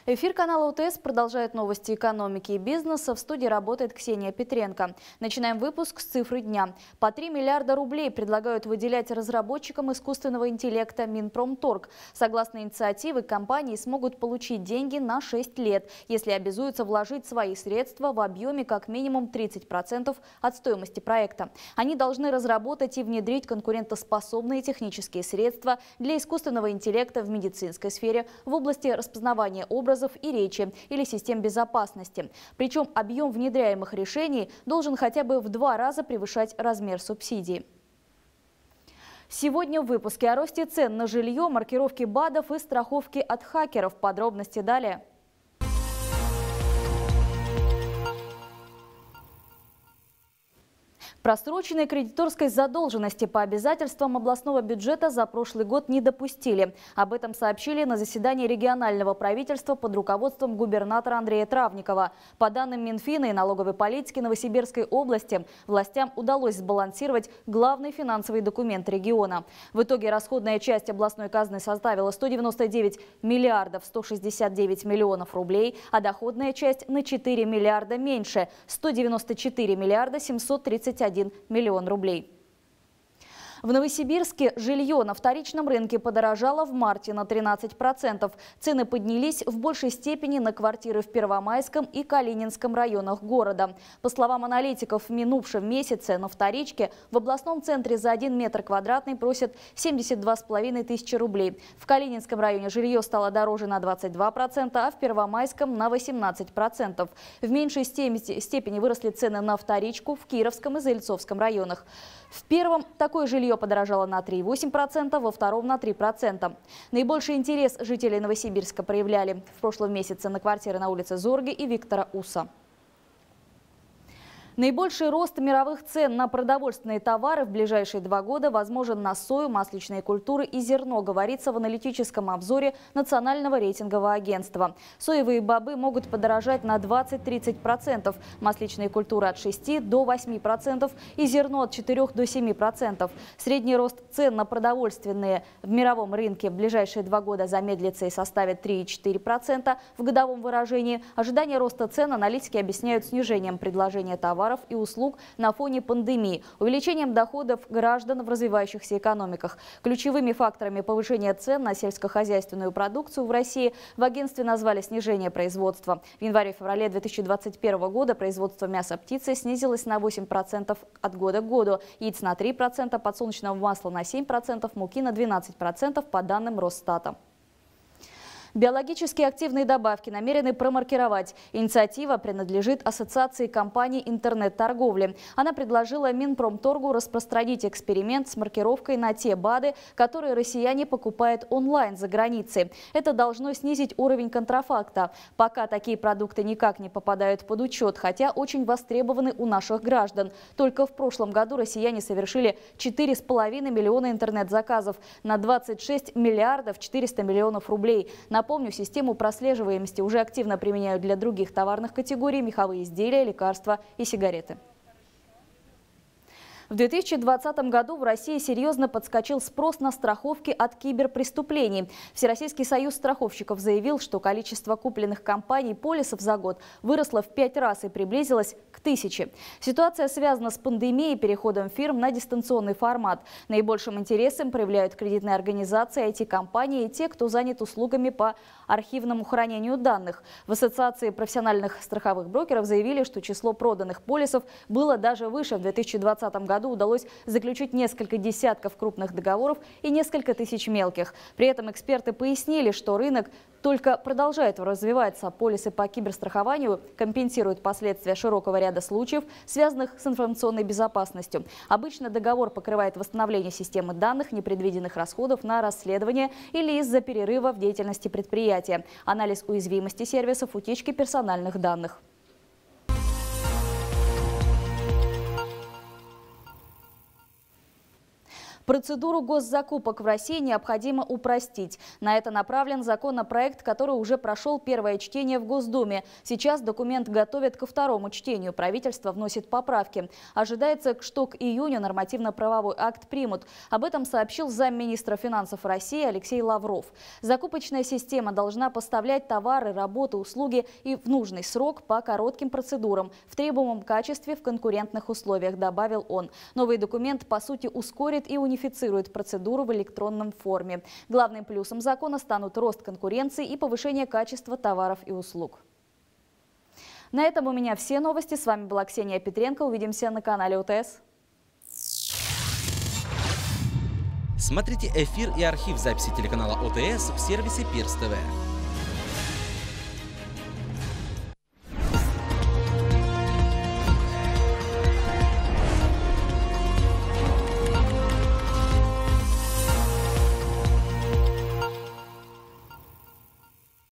Эфир канала УТС продолжает новости экономики и бизнеса. В студии работает Ксения Петренко. Начинаем выпуск с цифры дня. По 3 миллиарда рублей предлагают выделять разработчикам искусственного интеллекта Минпромторг. Согласно инициативе, компании смогут получить деньги на 6 лет, если обязуются вложить свои средства в объеме как минимум 30% от стоимости проекта. Они должны разработать и внедрить конкурентоспособные технические средства для искусственного интеллекта в медицинской сфере, в области распознавания образов и речи или систем безопасности. Причем объем внедряемых решений должен хотя бы в 2 раза превышать размер субсидий. Сегодня в выпуске о росте цен на жилье, маркировке БАДов и страховке от хакеров. Подробности далее. Просроченной кредиторской задолженности по обязательствам областного бюджета за прошлый год не допустили. Об этом сообщили на заседании регионального правительства под руководством губернатора Андрея Травникова. По данным Минфина и налоговой политики Новосибирской области, властям удалось сбалансировать главный финансовый документ региона. В итоге расходная часть областной казны составила 199 миллиардов 169 миллионов рублей, а доходная часть на 4 миллиарда меньше – 194 миллиарда 731 миллион рублей. В Новосибирске жилье на вторичном рынке подорожало в марте на 13%. Цены поднялись в большей степени на квартиры в Первомайском и Калининском районах города. По словам аналитиков, в минувшем месяце на вторичке в областном центре за 1 метр квадратный просят 72,5 тысячи рублей. В Калининском районе жилье стало дороже на 22%, а в Первомайском на 18%. В меньшей степени выросли цены на вторичку в Кировском и Зельцовском районах. В первом такое жилье подорожало на 3,8%, во втором на 3%. Наибольший интерес жителей Новосибирска проявляли в прошлом месяце на квартиры на улице Зорге и Виктора Уса. Наибольший рост мировых цен на продовольственные товары в ближайшие 2 года возможен на сою, масличные культуры и зерно, говорится в аналитическом обзоре Национального рейтингового агентства. Соевые бобы могут подорожать на 20–30%, масличные культуры от 6 до 8% и зерно от 4 до 7%. Средний рост цен на продовольственные в мировом рынке в ближайшие 2 года замедлится и составит 3,4% в годовом выражении. Ожидание роста цен аналитики объясняют снижением предложения товаров и услуг на фоне пандемии, увеличением доходов граждан в развивающихся экономиках. Ключевыми факторами повышения цен на сельскохозяйственную продукцию в России в агентстве назвали снижение производства. В январе-феврале 2021 года производство мяса птицы снизилось на 8% от года к году, яиц на 3%, подсолнечного масла на 7%, муки на 12% по данным Росстата. Биологически активные добавки намерены промаркировать. Инициатива принадлежит Ассоциации компаний интернет-торговли. Она предложила Минпромторгу распространить эксперимент с маркировкой на те БАДы, которые россияне покупают онлайн за границей. Это должно снизить уровень контрафакта. Пока такие продукты никак не попадают под учет, хотя очень востребованы у наших граждан. Только в прошлом году россияне совершили 4,5 миллиона интернет-заказов на 26 миллиардов 400 миллионов рублей. Напомню, систему прослеживаемости уже активно применяют для других товарных категорий – меховые изделия, лекарства и сигареты. В 2020 году в России серьезно подскочил спрос на страховки от киберпреступлений. Всероссийский союз страховщиков заявил, что количество купленных компаний полисов за год выросло в 5 раз и приблизилось к 1000. Ситуация связана с пандемией и переходом фирм на дистанционный формат. Наибольшим интересом проявляют кредитные организации, IT-компании и те, кто занят услугами по архивному хранению данных. В Ассоциации профессиональных страховых брокеров заявили, что число проданных полисов было даже выше. В 2020 году удалось заключить несколько десятков крупных договоров и несколько тысяч мелких. При этом эксперты пояснили, что рынок только продолжает развиваться. Полисы по киберстрахованию компенсируют последствия широкого ряда случаев, связанных с информационной безопасностью. Обычно договор покрывает восстановление системы данных, непредвиденных расходов на расследование или из-за перерыва в деятельности предприятия, анализ уязвимости сервисов, утечки персональных данных. Процедуру госзакупок в России необходимо упростить. На это направлен законопроект, который уже прошел первое чтение в Госдуме. Сейчас документ готовят ко второму чтению. Правительство вносит поправки. Ожидается, что к июню нормативно-правовой акт примут. Об этом сообщил замминистра финансов России Алексей Лавров. Закупочная система должна поставлять товары, работы, услуги и в нужный срок по коротким процедурам, в требуемом качестве, в конкурентных условиях, добавил он. Новый документ, по сути, ускорит и унифицирует процедуру в электронном форме. Главным плюсом закона станут рост конкуренции и повышение качества товаров и услуг. На этом у меня все новости. С вами была Ксения Петренко. Увидимся на канале ОТС. Смотрите эфир и архив записи телеканала ОТС в сервисе Пирс ТВ.